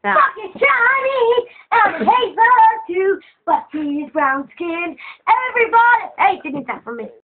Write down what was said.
Yeah. Fucking Chinese, and he hates her too, but she's brown skinned. Everybody, hey, sing that for me.